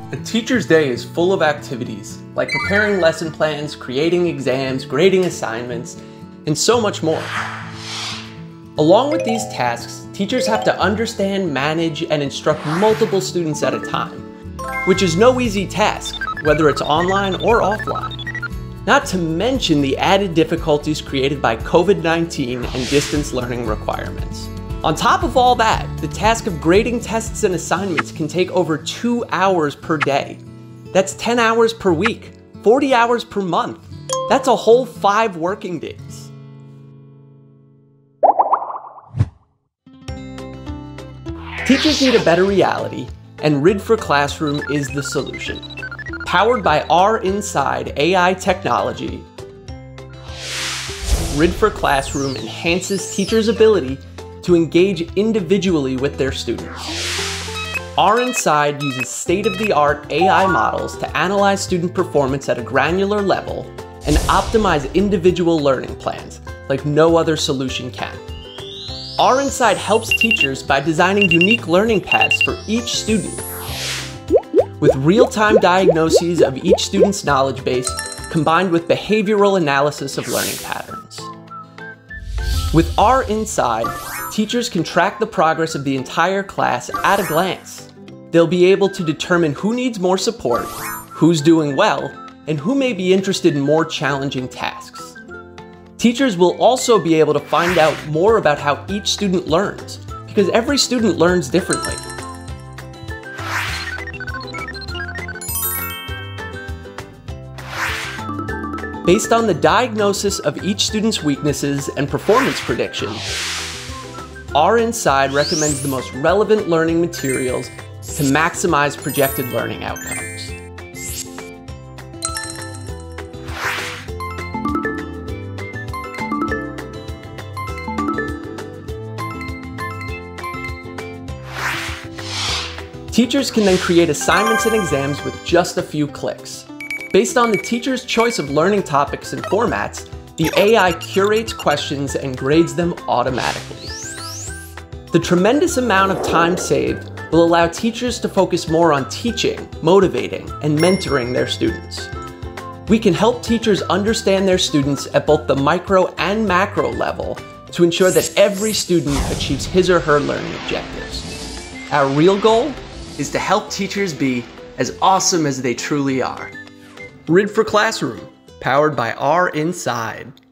A teacher's day is full of activities, like preparing lesson plans, creating exams, grading assignments, and so much more. Along with these tasks, teachers have to understand, manage, and instruct multiple students at a time, which is no easy task, whether it's online or offline. Not to mention the added difficulties created by COVID-19 and distance learning requirements. On top of all that, the task of grading tests and assignments can take over 2 hours per day. That's 10 hours per week, 40 hours per month. That's a whole 5 working days. Teachers need a better reality, and Riiid for Classroom is the solution. Powered by R.Inside AI technology, Riiid for Classroom enhances teachers' ability to engage individually with their students. R.Inside uses state-of-the-art AI models to analyze student performance at a granular level and optimize individual learning plans like no other solution can. R.Inside helps teachers by designing unique learning paths for each student, with real-time diagnoses of each student's knowledge base combined with behavioral analysis of learning patterns. With R.Inside, teachers can track the progress of the entire class at a glance. They'll be able to determine who needs more support, who's doing well, and who may be interested in more challenging tasks. Teachers will also be able to find out more about how each student learns, because every student learns differently. Based on the diagnosis of each student's weaknesses and performance predictions, R.Inside recommends the most relevant learning materials to maximize projected learning outcomes. Teachers can then create assignments and exams with just a few clicks. Based on the teacher's choice of learning topics and formats, the AI curates questions and grades them automatically. The tremendous amount of time saved will allow teachers to focus more on teaching, motivating, and mentoring their students. We can help teachers understand their students at both the micro and macro level to ensure that every student achieves his or her learning objectives. Our real goal is to help teachers be as awesome as they truly are. Riiid for Classroom, powered by R.Inside.